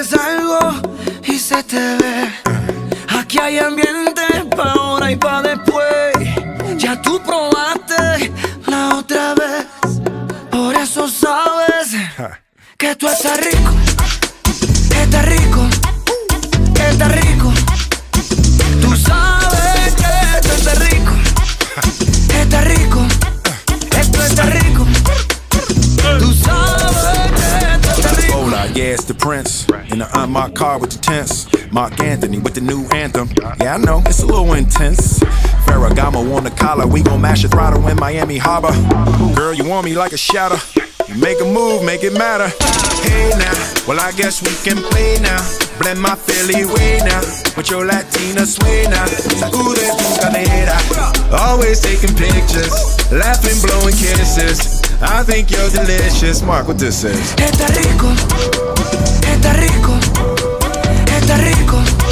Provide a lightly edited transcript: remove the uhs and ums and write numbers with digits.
tienes algo y se te ve. Aquí hay ambiente pa' ahora y pa' después. Ya tú probaste la otra vez, por eso sabes que tú estás rico, estás rico, estás rico. Tú sabes que esto está rico, está rico, esto está rico. Tú sabes que esto está rico. Hola, yeah, it's the Prince in the unmarked car with the tents. Mark Anthony with the new anthem. Yeah, I know, it's a little intense. Ferragamo on the collar, we gon' mash the throttle in Miami Harbor. Girl, you want me like a shadow. You make a move, make it matter. Hey now, well I guess we can play now. Blend my Philly way now with your Latina sway now. Sacude tu cadera. Always taking pictures, laughing, blowing kisses. I think you're delicious. Mark, what this is? Está rico, está rico, está rico.